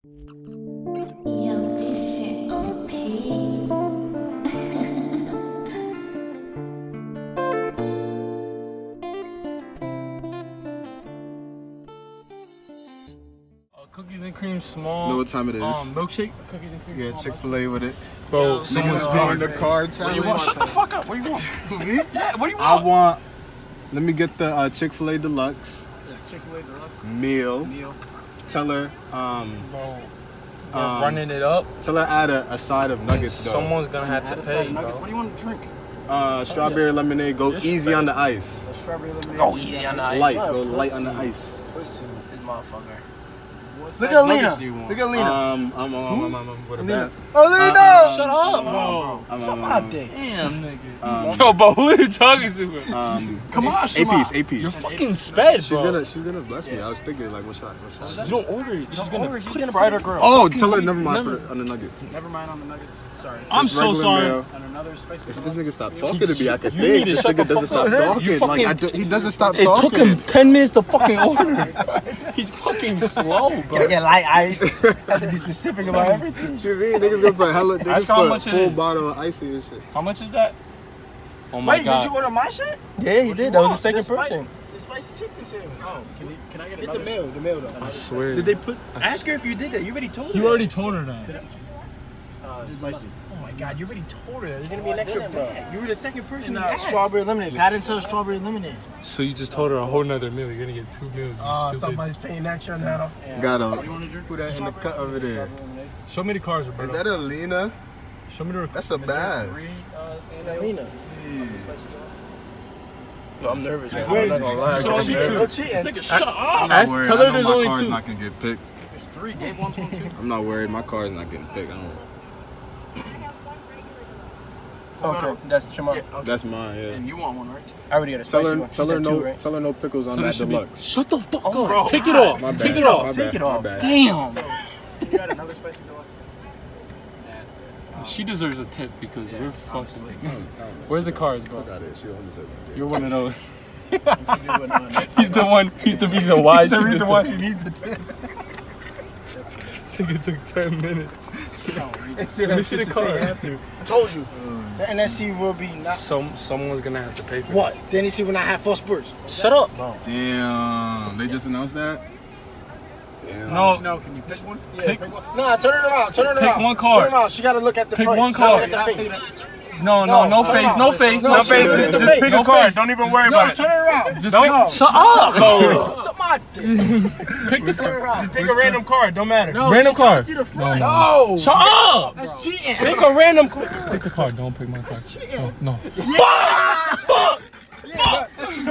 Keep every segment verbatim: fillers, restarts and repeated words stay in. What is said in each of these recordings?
Yo, this shit O P. Cookies and cream small. Know what time it is? Um, milkshake. Cookies and cream. Yeah, small. Chick-fil-A with it. Bro, someone's being the card challenge. What do you want? Shut the fuck up. What do you want? Me? Yeah, what do you I want? want. Let me get the uh, Chick-fil-A Deluxe Chick-fil-A Deluxe. meal. Meal. Tell her. Um, Bro, we're um, running it up. Tell her add a, a side of nuggets though. Someone's gonna have to pay, bro. What do you want to drink? Uh, strawberry lemonade. Go Just easy fair. on the ice. A strawberry lemonade. Go easy on the ice. Light. Go light on the ice. Pussy. This motherfucker. Look at Lena. Look at Lena. Um, I'm, I'm, I'm, I'm, I'm with a bat. Oh, Lena! Uh, Shut up, bro. I'm, Suck I'm, my I'm, dick. Damn, nigga. Um, Yo, bro, who are you talking to? um, Come on, A Shema. piece, A piece. You're fucking sped, She's bro. gonna, she's gonna bless me. I was thinking like, what shot, what shot? You don't order it. She's gonna order it. She's put gonna fried put or grilled. Oh, tell her never mind Never- for the, on the nuggets. Never mind on the nuggets. Sorry. I'm Just so regular sorry. mayo. And another spicy. If this nigga stop talking to me, I could You think. need to This shut nigga the doesn't fuck stop up. talking. You Like I fucking- do, he doesn't stop It talking. took him ten minutes to fucking order. He's fucking slow, bro. Get light ice. Have to be specific about everything. What you mean? Niggas gonna put hella, niggas Ask her how put much it full is. bottle of icy and shit. How much is that? Oh my Wait, god. did you order my shit? Yeah, he What do did. you That was want? the second The spi- person. The spicy chicken sandwich. Oh, can, you, can I get Get another? the mail, the mail though. I swear. Did they put? Ask her if you did that. You already told her. You already told her that. Uh, spicy. Oh my god, you already told her. There's gonna be an extra bag. You were the second person And, who uh, asked. strawberry lemonade. I didn't tell strawberry lemonade. So you just told her a whole nother meal. You're gonna get two meals. You Oh, stupid. somebody's paying extra now. Gotta You want to drink? put that in the cut over there. Show me the cars, Is Roberto. that a Lena? Show me the. That's a bass. Lena. Yo, I'm nervous. Man. Wait, I'm not gonna lie. so I'm you nervous. two. No cheating. Nigga, shut up. I'm not Ask, worried. tell I her know there's my only car's two. not gonna get picked. There's three. Gabe wants one too. I'm not worried. My car's not getting picked. I don't. Okay, that's Shema. Yeah, okay. That's mine. Yeah. And you want one, right? I already got a spicy Tell her, one. She tell her said no, two, right? tell her no pickles on So that this should be- deluxe. Shut the fuck Oh, up. bro. Take it off. My bad. Take it off. My Take bad. it My off. bad. Damn. You got another spicy deluxe? She deserves a tip because we're fucking. obviously. I don't- I don't know. Where's the cars, bro? Fuck out of it. She don't deserve it. You're one of those. You can do it on next He's the one. He's the reason why He's the she reason why deserves- she needs the tip. This nigga took ten minutes. And still Let me have see shit the to say car. after. Told you. The N S C will be not. Some someone's gonna have to pay for What? this. The N S C will not have full spurts. Shut up. Damn. They just announced that. Damn. No. No, can you pick one? Pick, Nah, turn it around. Turn it Pick around. one card. Turn it around. She gotta look at the Pick face. one She gotta card. look at the face. no, no, no No, face, no. no face, No, no she- face. just Just pick pick a a card. face. Don't even worry No, about it. turn it around. Just No. pick. Shut up, bro. Suck my dick. Pick the Turn it card. around. Pick a random card. Don't matter. No, Random she gotta card. see the No, front. no. No. Shut up. That's cheating. Pick a random card. Pick the card. Don't pick my card. No, no. Fuck! Fuck!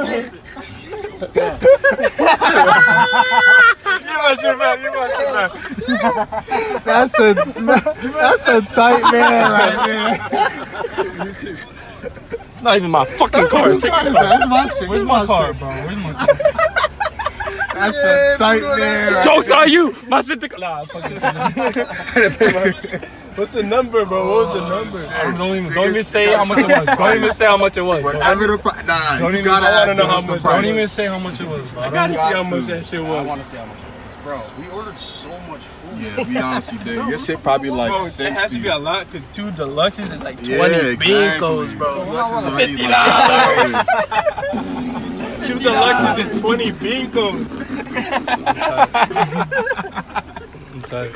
You my shit, man. You my shit, man. That's a that's a tight man right there. It's not even my fucking card. Take That's the card. my shit. Where's Give my shit. card, bro? Where's my card? That's a tight man right Jokes on you. My shit. The nah, fucking. What's the number, bro? What was the number? Don't even, don't even say how much it was. Don't even say how much it was. Bro. Whatever the price. Nah, Don't you even gotta I wanna ask know them how what's the much. price. Don't even say how much it was, bro. I gotta don't see see how how much much that shit I was. want to see how much it is. Bro, we ordered so much food. Yeah, we honestly did. Your shit probably like Bro, it sixty. has to be a lot because two deluxes is like Yeah, twenty exactly. Binkos, bro. fifty dollars. Two deluxes is twenty Binkos. I'm tired.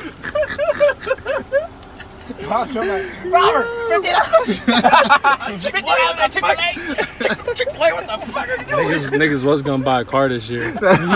Oscar, like, Robert, fifty dollars. Chick-fil-A, Chick-fil-A. Chick-fil-A, what the fuck are you doing? Niggas, niggas was gonna buy a car this year.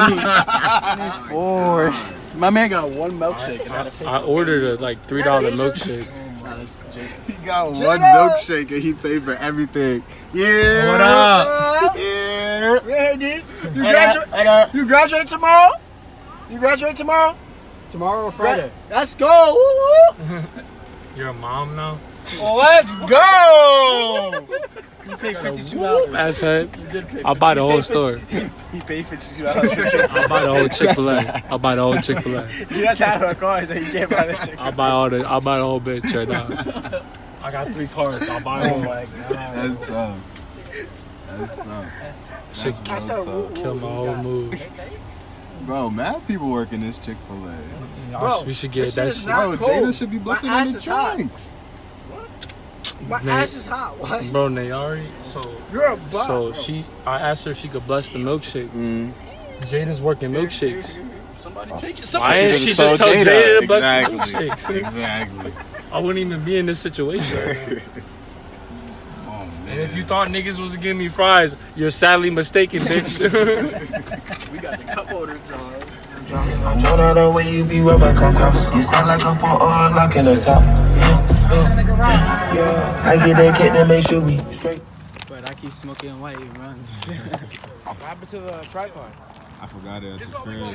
Four. My man got one milkshake. And I had to pay I ordered a like three dollar milkshake. Nah, that's Jason. He got one milkshake and he paid for everything. Yeah. What up? Yeah. Hey, dude. You graduate. You graduate tomorrow. You graduate tomorrow. Tomorrow or Friday? Let's go. Woo, woo. You're a mom now? Let's go! You paid fifty-two dollars. Asshead. I'll buy the whole store. He paid fifty-two dollars. I'll buy the whole Chick-fil-A. I'll buy the whole Chick-fil-A. He does have a car, so he can't buy the chicken. I'll buy all the. I'll buy the whole bitch right now. I got three cars. I'll buy Oh them. my god. That's tough. That's tough. Shit I said, woo, woo. kill my whole move. Bro, mad people work in this Chick-fil-A. Bro, we should get that shit. Bro, cold. Jada should be blessing My on ass the is hot. drinks. My Man. ass is hot. What? Bro, Nayari, so You're a bot. so bro. she, I asked her if she could bless the milkshake. Mm. Jada's working milkshakes. Somebody take it. Why Somebody didn't She she just just told tell Jada. Jada to bless Exactly. the milkshakes? Exactly. I wouldn't even be in this situation right now. Oh, And if man. you thought niggas was giving me fries, you're sadly mistaken, bitch. We got the cup holders, John. I know that the way you view my come cross. You stand like a four or locking us out. Yeah, yeah, yeah. I get that kid to make sure we straight. But I keep smoking while it runs. What happened to the tripod? I forgot it at the crib.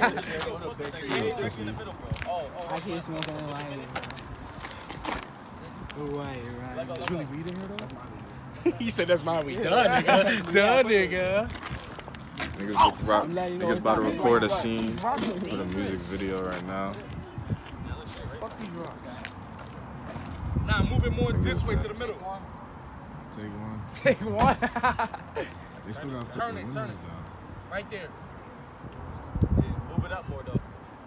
I keep smoking while it runs. Why it runs. There's really weed in here though? He said that's my weed. Duh, nigga. Duh, nigga. Niggas, about, niggas about to record a scene for the music video right now. Nah, move it more this way to the middle. Take one. Take one. They still gotta put Turn the it, windows turn it. down. Right there. Move it up more though.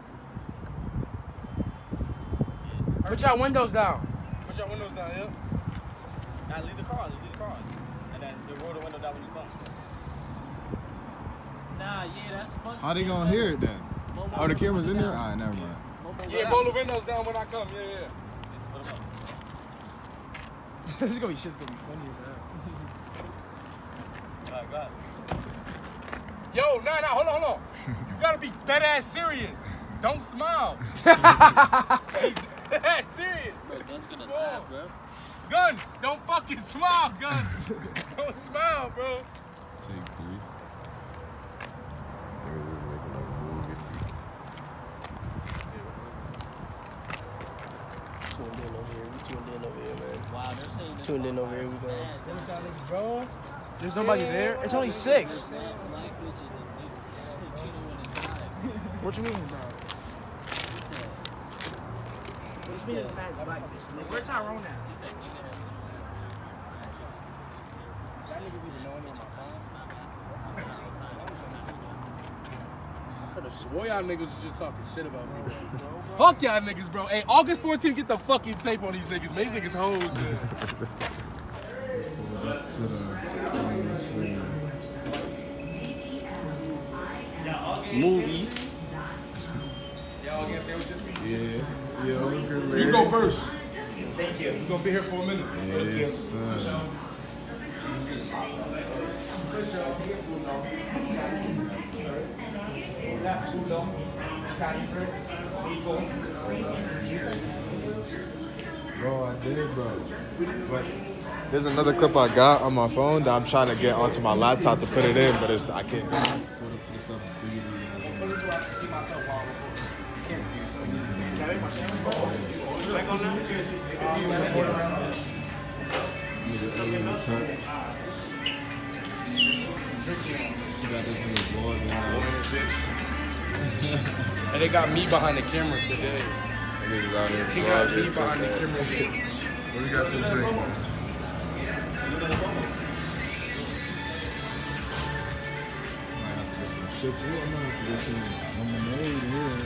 Put your windows down. Put your windows down, yeah? Now leave the car on. Just leave the car on. And then you roll the window down when you come. Nah, yeah, that's fun. How they gonna hear it then? Oh, the camera's in there? Alright, never mind. Yeah, roll the windows down when I come. Yeah, yeah. Just put them up. This is gonna be shit's gonna be funny as hell. Go ahead, go ahead. Yo, nah, nah, hold on, hold on. You gotta be dead ass serious. Don't smile. Dead ass serious. Bro, Gun's gonna Come on. die, bro. Gun, don't fucking smile, Gun. Don't smile, bro. Take three. Tuned in over here. We tuned in over here, man. Wow, they're saying this Tuned in motherfucker over here. We is go. bad, bro. Bro, there's nobody there. It's only six. Bad black bitches and niggas. Chino when it's live. What you mean, bro? He said, What you mean it's mad black bitch? Where's Tyrone at? he said, nigga. That niggas even know him in my songs. I could have swore y'all niggas was just talking shit about me. Fuck y'all niggas, bro. Hey, August fourteenth, get the fucking tape on these niggas. Man, these niggas hoes. Man. Back to the movie. Y'all get sandwiches? Yeah. Yeah, it was good, man. You go first. Thank you. We're gonna be here for a minute. Yes, sir. Bro, I did, bro. But there's another clip I got on my phone that I'm trying to get onto my laptop to put it in, but it's I can't. And they got me behind the camera today. Niggas out here He got me vlogging, behind the today. camera. What we got to drink, man? Might have to get some chips. Ooh, I might have to get some lemonade here.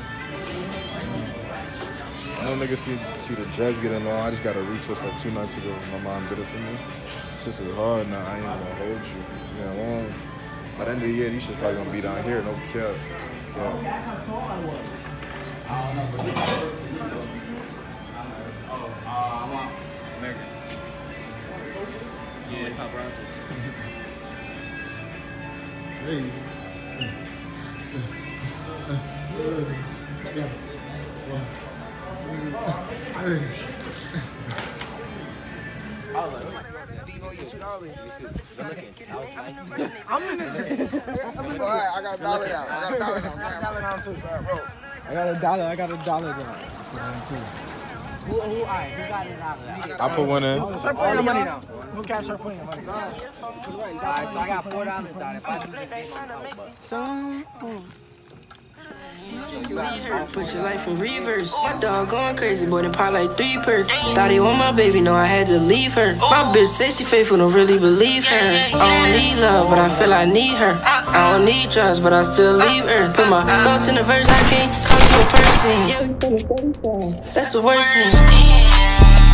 I know niggas see, see the dreads getting long. I just got a retwist like two nights ago. My mom did it for me. It's just as hard now. I ain't gonna hold you. Yeah, long. By the end of the year, these shit's probably gonna be down here. No cap. Yeah. Yeah, paparazzi. Hey. I'm in this. Alright, I got a dollar down. I got a dollar down. I got a dollar down too. Bro. I got a dollar. I got a dollar down. Who, who, all right, who got it out of that? I put one in. Start putting the money down. No cap, start putting the money down. All right, so I got four dollars down. If I do this, I'm out, but. So, Put your life in reverse. My dog going crazy, boy, then pop like three perks. Thought he want my baby, no, I had to leave her. My bitch says she faithful, don't really believe her. I don't need love, but I feel I need her. I don't need trust, but I still leave Earth. Put my thoughts in the verse, I can't talk to a person. Yeah, that's the worst thing.